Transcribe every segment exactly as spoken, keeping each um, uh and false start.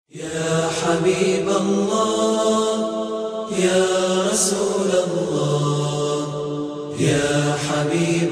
يا حبيب الله يا رسول الله يا حبيب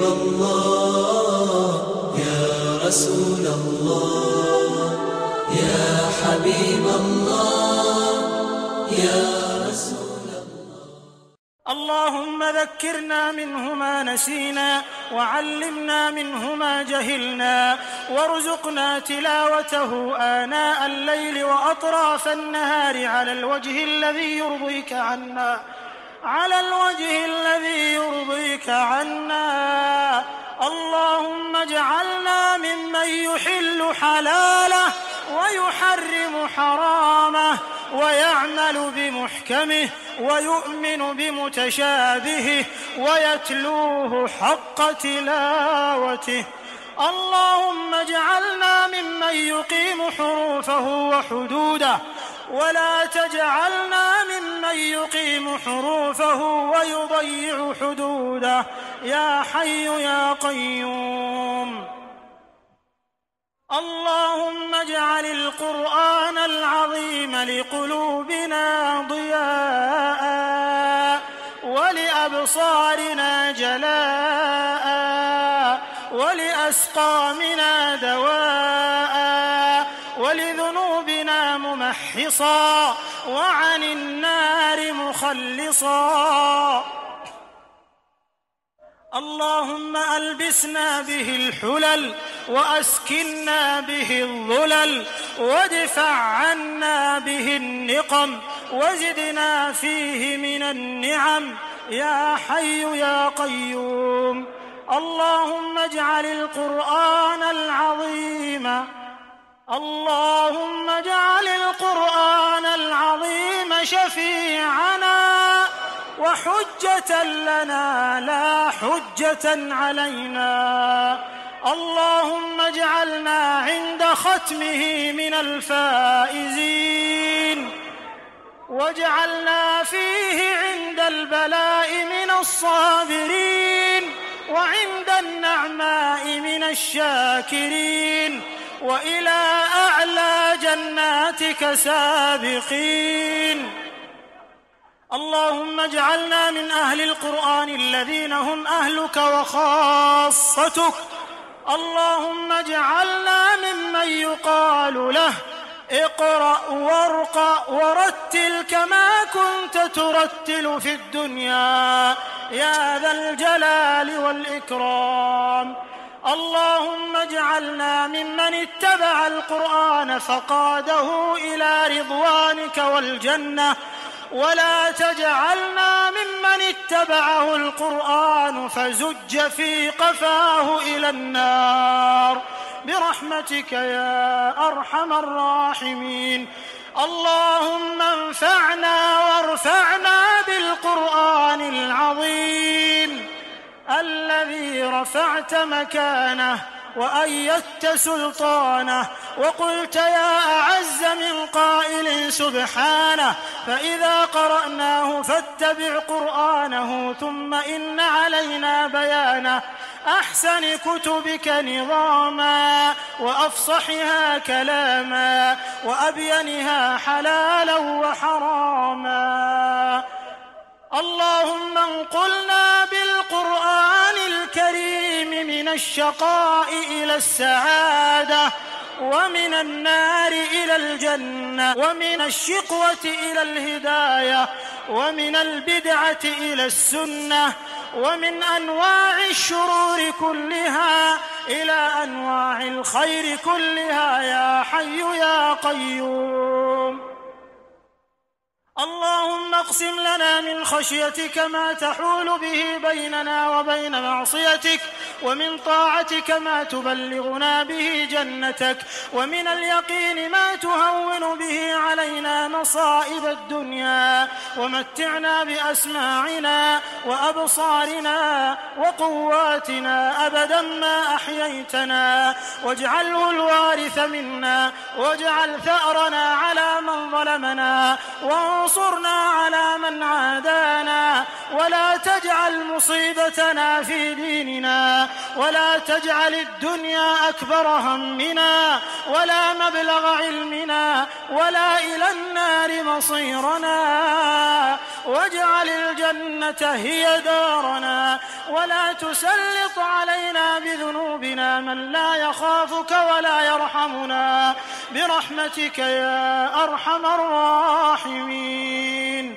الله يا رسول الله يا حبيب الله يا رسول الله. اللهم ذكرنا منه ما نسينا وعلمنا منه ما جهلنا وارزقنا تلاوته آناء الليل وأطراف النهار على الوجه الذي يرضيك عنا على الوجه الذي يرضيك عنا. اللهم اجعلنا ممن يحل حلاله ويحرم حرامه ويعمل بمحكمه ويؤمن بمتشابهه ويتلوه حق تلاوته. اللهم اجعلنا ممن يقيم حروفه وحدوده ولا تجعلنا ممن يقيم حروفه ويضيع حدوده يا حي يا قيوم. اللهم اجعل القرآن العظيم لقلوبنا ضياء ولأبصارنا جلاء ولأسقامنا دواء ولذنوبنا ممحصا وعن النار مخلصا. اللهم ألبسنا به الحلل وأسكنا به الظلل وادفع عنا به النقم وزدنا فيه من النعم يا حي يا قيوم. اللهم اجعل القرآن العظيم اللهم اجعل القرآن العظيم شفيعنا وحجة لنا لا حجة علينا. اللهم اجعلنا عند ختمه من الفائزين واجعلنا فيه عند البلاء من الصابرين وعند النعماء من الشاكرين وإلى أعلى جناتك سابقين. اللهم اجعلنا من أهل القرآن الذين هم أهلك وخاصتك. اللهم اجعلنا ممن يقال له اقرأ وارقى ورتل كما كنت ترتل في الدنيا يا ذا الجلال والإكرام. اللهم اجعلنا ممن اتبع القرآن فقاده إلى رضوانك والجنة ولا تجعلنا ممن اتبعه القرآن فزج في قفاه إلى النار برحمتك يا أرحم الراحمين. اللهم انفعنا وارفعنا بالقرآن العظيم الذي رفعت مكانه وأيدت سلطانه وقلت يا أعز من قائل سبحانه فإذا قرأناه فاتبع قرآنه ثم إن علينا بيانه أحسن كتبك نظاما وأفصحها كلاما وأبينها حلالا وحراما. اللهم انقلنا بالقرآن الكريم من الشقاء إلى السعادة ومن النار إلى الجنة ومن الشقوة إلى الهداية ومن البدعة إلى السنة ومن أنواع الشرور كلها إلى أنواع الخير كلها يا حي يا قيوم. اللهم اقسم لنا من خشيتك ما تحول به بيننا وبين معصيتك ومن طاعتك ما تبلغنا به جنتك ومن اليقين ما تهون به علينا مصائب الدنيا ومتعنا بأسماعنا وأبصارنا وقواتنا أبدا ما أحييتنا واجعله الوارث منا واجعل ثأرنا على من ظلمنا ظلمنا وانصرنا على من عادانا، ولا تجعل مصيبتنا في ديننا، ولا تجعل الدنيا أكبر همنا ولا مبلغ علمنا ولا إلى النار مصيرنا، واجعل الجنة هي دارنا، ولا تسلط علينا بذنوبنا من لا يخافك ولا يرحمنا، برحمتك يا أرحم الراحمين.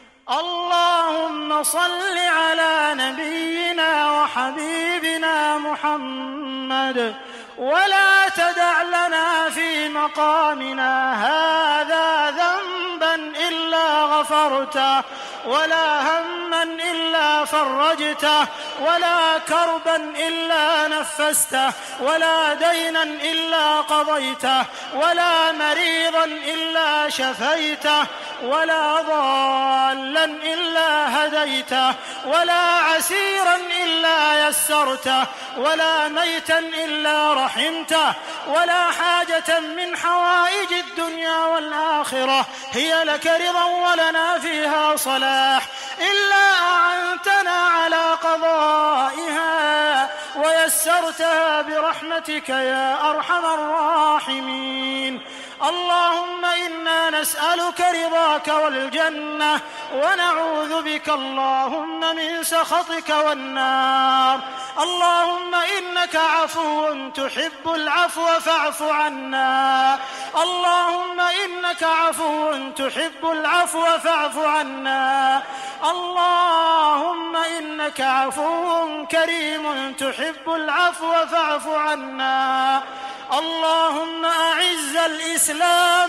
اللهم صل على نبينا وحبيبنا محمد، ولا تدع لنا في مقامنا هذا ذنبا إلا غفرته، ولا هما إلا فرجته، ولا كربا إلا نفسته، ولا دينا إلا قضيته، ولا مريضا إلا شفيته، ولا ضالا إلا هديته، ولا عسيرا إلا يسرته، ولا ميتا إلا رحمته، ولا حاجة من حوائج الدنيا والآخرة هي لك رضا ولنا فيها صلاح إلا أعنتنا على قضائها ويسرتها برحمتك يا أرحم الراحمين. اللهم إنا نسألك رضاك والجنة، ونعوذ بك اللهم من سخطك والنار. اللهم إنك عفو تحب العفو فاعف عنا. اللهم إنك عفو تحب العفو فاعف عنا. اللهم إنك عفو كريم تحب العفو فاعف عنا. اللهم أعز الإسلام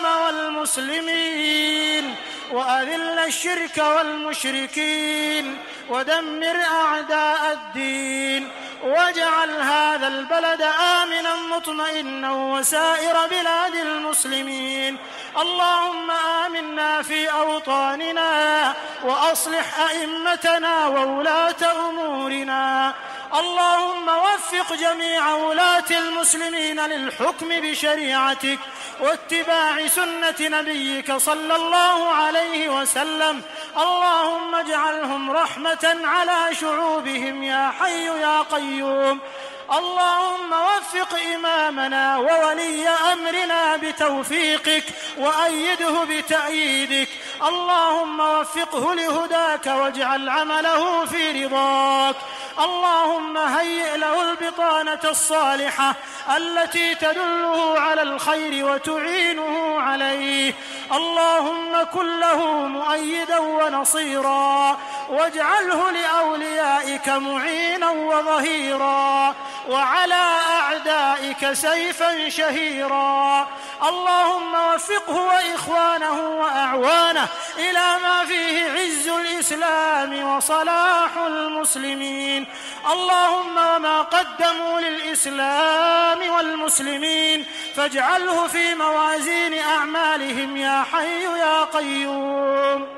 والمسلمين، وأذل الشرك والمشركين، ودمر أعداء الدين، واجعل هذا البلد آمنا مطمئنا وسائر بلاد المسلمين. اللهم آمنا في أوطاننا، وأصلح أئمتنا وولاة أمورنا. اللهم وفق جميع ولاة المسلمين للحكم بشريعتك واتباع سنة نبيك صلى الله عليه وسلم. اللهم اجعلهم رحمة على شعوبهم يا حي يا قيوم. اللهم وفق إمامنا وولي أمرنا بتوفيقك، وأيده بتأييدك. اللهم وفقه لهداك، واجعل عمله في رضاك. اللهم هيئ له البطانة الصالحة التي تدله على الخير وتعينه عليه. اللهم كن له مؤيدا ونصيرا، واجعله لأوليائك معينا وظهيرا، وعلى أعدائك سيفا شهيرا. اللهم وفقه وإخوانه وأعوانه إلى ما فيه عز الإسلام وصلاح المسلمين. اللهم وما قدموا للإسلام والمسلمين فاجعله في موازين أعمالهم يا حي يا قيوم.